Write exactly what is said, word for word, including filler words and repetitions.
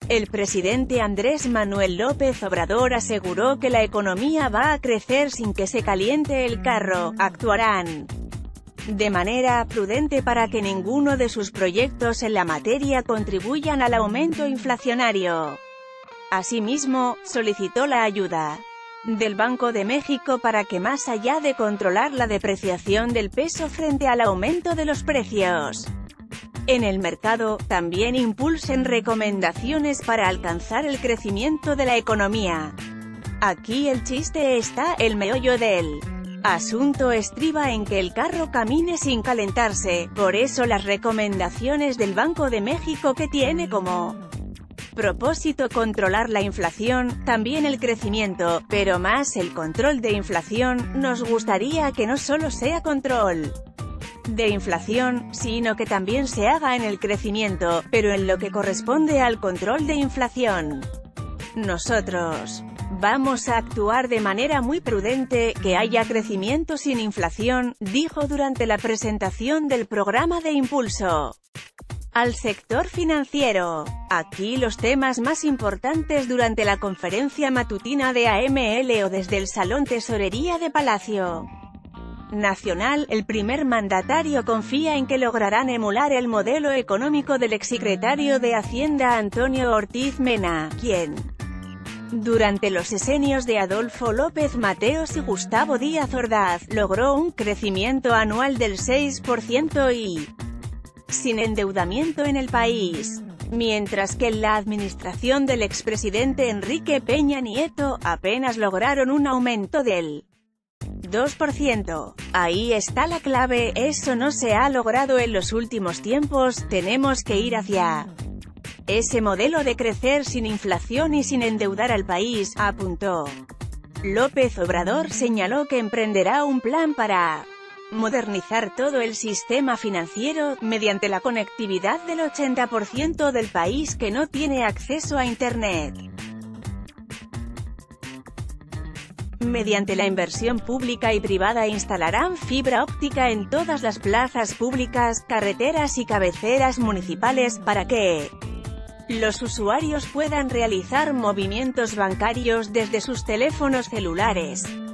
El presidente Andrés Manuel López Obrador aseguró que la economía va a crecer sin que se caliente el carro. Actuarán de manera prudente para que ninguno de sus proyectos en la materia contribuyan al aumento inflacionario. Asimismo, solicitó la ayuda del Banco de México para que, más allá de controlar la depreciación del peso frente al aumento de los precios en el mercado, también impulsen recomendaciones para alcanzar el crecimiento de la economía. Aquí el chiste está, el meollo del asunto estriba en que el carro camine sin calentarse. Por eso las recomendaciones del Banco de México, que tiene como propósito controlar la inflación, también el crecimiento, pero más el control de inflación, nos gustaría que no solo sea control de inflación, sino que también se haga en el crecimiento, pero en lo que corresponde al control de inflación, nosotros vamos a actuar de manera muy prudente, que haya crecimiento sin inflación, dijo durante la presentación del programa de impulso al sector financiero. Aquí los temas más importantes durante la conferencia matutina de A M L o desde el Salón Tesorería de Palacio Nacional. El primer mandatario confía en que lograrán emular el modelo económico del exsecretario de Hacienda Antonio Ortiz Mena, quien durante los sexenios de Adolfo López Mateos y Gustavo Díaz Ordaz, logró un crecimiento anual del seis por ciento y sin endeudamiento en el país, mientras que en la administración del expresidente Enrique Peña Nieto, apenas lograron un aumento del dos por ciento. Ahí está la clave, eso no se ha logrado en los últimos tiempos, tenemos que ir hacia ese modelo de crecer sin inflación y sin endeudar al país, apuntó. López Obrador señaló que emprenderá un plan para modernizar todo el sistema financiero, mediante la conectividad del ochenta por ciento del país que no tiene acceso a Internet. Mediante la inversión pública y privada instalarán fibra óptica en todas las plazas públicas, carreteras y cabeceras municipales, para que los usuarios puedan realizar movimientos bancarios desde sus teléfonos celulares.